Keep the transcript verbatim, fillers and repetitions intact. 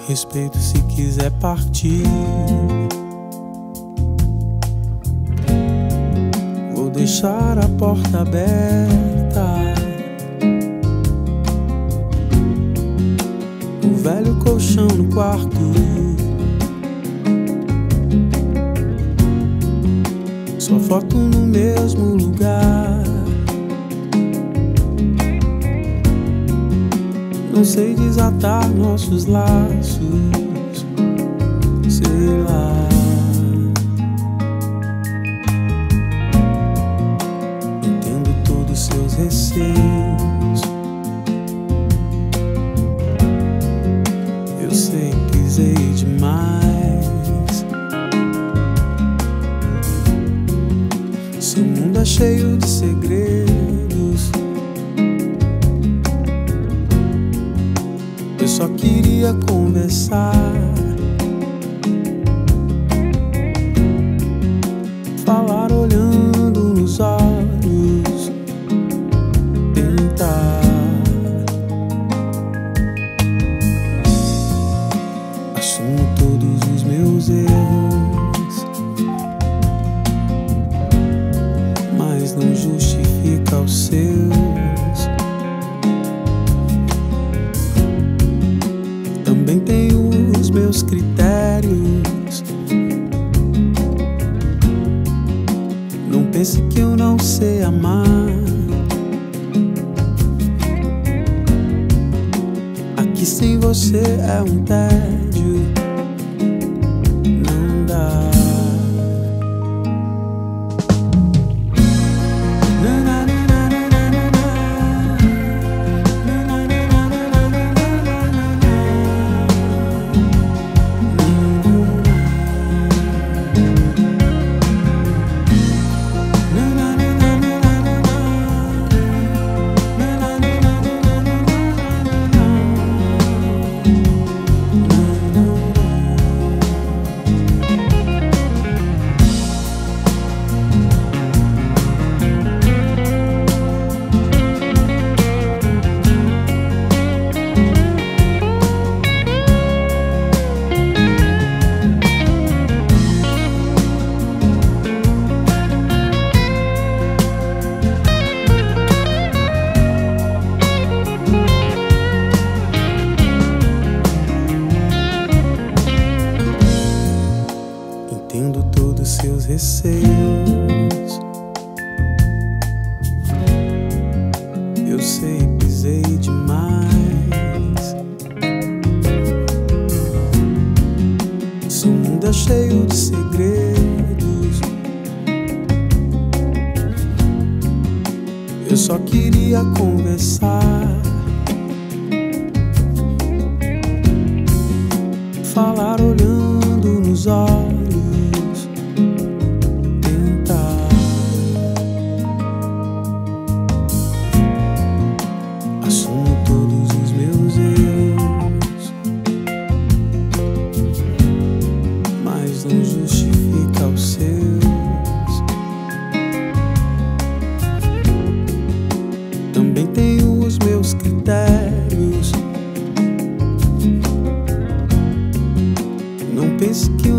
Respeito se quiser partir. Vou deixar a porta aberta. O velho colchão no quarto. Sua foto no mesmo lugar. Não sei desatar nossos laços, sei lá. Entendo todos seus receios. Eu sei, pisei demais. Seu mundo é cheio de segredos. Eu só queria conversar, falar olhando nos olhos, tentar. Assumo todos os meus erros, mas não justifica os seus. Também tenho os meus critérios. Não pense que eu não sei amar. Aqui sem você é um tédio. Não dá. Entendo todos seus receios. Eu sei, pisei demais. Seu mundo é cheio de segredos. Eu só queria conversar, falar olhando nos olhos, tentar. Assumo todos os meus erros, mas não justifica os seus. Também tenho os meus critérios. Não pense que